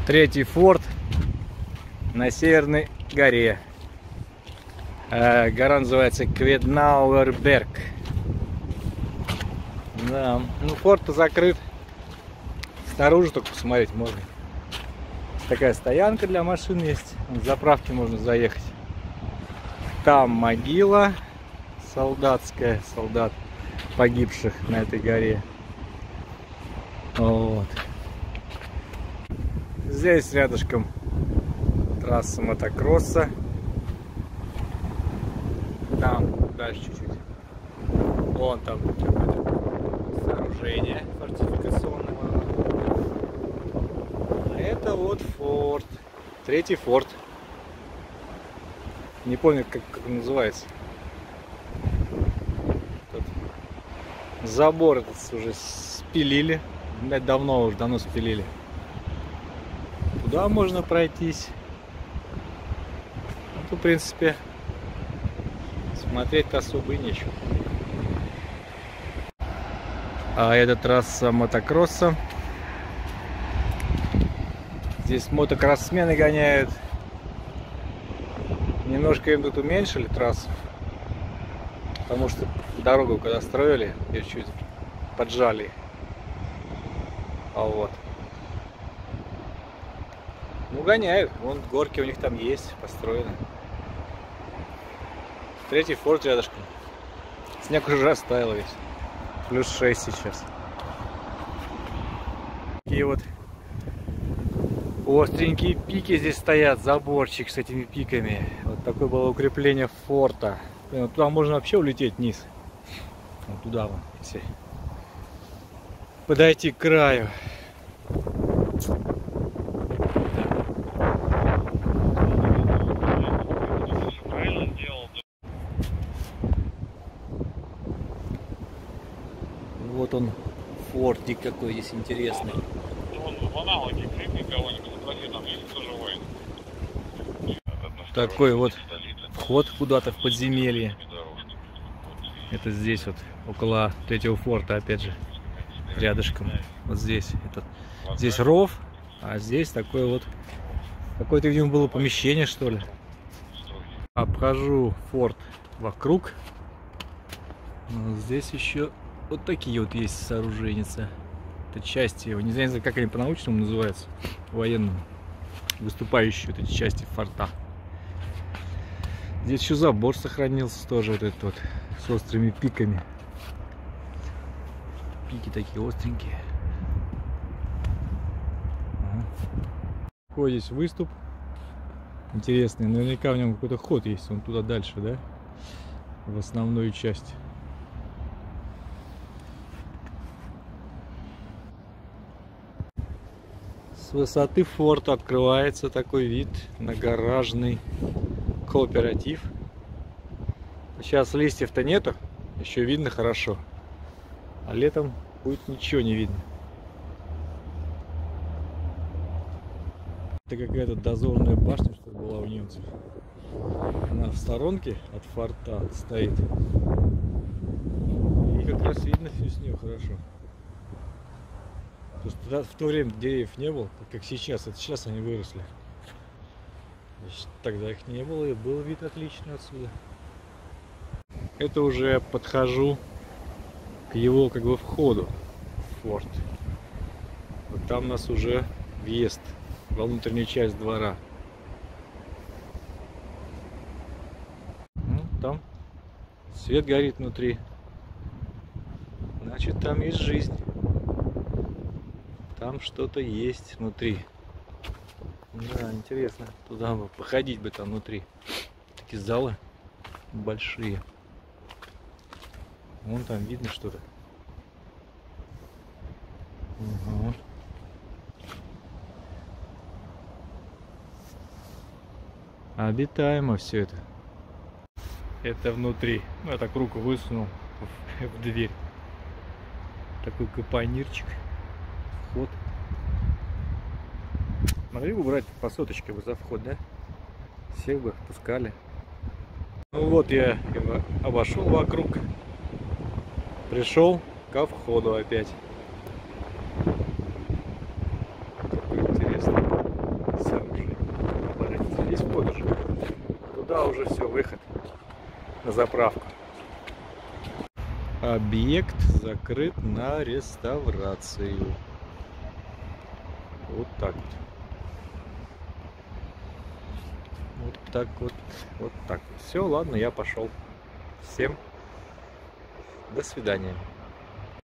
Третий форт на Северной горе. Гора называется Кведнауэрберг. Да, ну форт-то закрыт. Снаружи только посмотреть можно. Такая стоянка для машин есть. С заправки можно заехать. Там могила солдатская, солдат погибших на этой горе. Вот. Здесь рядышком трасса мотокросса. Там дальше чуть-чуть. Вон там какое-то сооружение фортификационное. А это вот форт. Третий форт. Не помню, как он называется. Тут забор этот уже спилили. Давно спилили. Туда можно пройтись. Тут, в принципе, смотреть-то особо и нечего. А это трасса мотокросса. Здесь мотокроссмены гоняют. Немножко им тут уменьшили трассу, потому что дорогу, когда строили, ее чуть поджали. А вот. Ну, гоняют. Вон горки у них там есть, построены. Третий форт рядышком. Снег уже растаял весь. Плюс 6 сейчас. Такие вот остренькие пики здесь стоят. Заборчик с этими пиками. Вот такое было укрепление форта. Блин, туда можно вообще улететь вниз. Вот туда вон, если подойти к краю. Вот он, фортик какой здесь интересный. Такой вот вход куда-то в подземелье. Это здесь вот, около третьего форта, опять же, рядышком. Вот здесь. Здесь ров, а здесь такое вот, какое-то, видимо, было помещение, что ли. Обхожу форт вокруг. Вот здесь еще вот такие вот есть сооружения. Это части его, не знаю, как они по-научному называются, военному, выступающие вот эти части форта. Здесь еще забор сохранился тоже, вот этот вот, с острыми пиками. Пики такие остренькие. Ага. Здесь выступ интересный, наверняка в нем какой-то ход есть, он туда дальше, да, в основную часть. С высоты форта открывается такой вид на гаражный кооператив. Сейчас листьев-то нету, еще видно хорошо, а летом будет ничего не видно. Это какая-то дозорная башня, что была у немцев. Она в сторонке от форта стоит, и как раз видно все с нее хорошо. Потому что тогда, в то время деревьев не было, как сейчас. Это сейчас они выросли. Значит, тогда их не было, и был вид отличный отсюда. Это уже подхожу к его как бы входу в форт. Вот там у нас уже въезд во внутреннюю часть двора. Ну, там свет горит внутри. Значит, там есть жизнь. Там что-то есть внутри. Да, интересно. Туда бы походить бы там внутри. Такие залы большие. Вон там видно что-то. Угу. Обитаемо все это. Это внутри. Ну, я так руку высунул в дверь. Такой капонирчик. Вход. Могли бы брать по соточке бы за вход, да? Всех бы пускали. Ну вот я его обошел вокруг. Пришел ко входу опять. Какой интересный. уже все, выход на заправку. Объект закрыт на реставрацию. Вот так вот. Вот так вот. Вот так вот. Все, ладно, я пошел. Всем до свидания.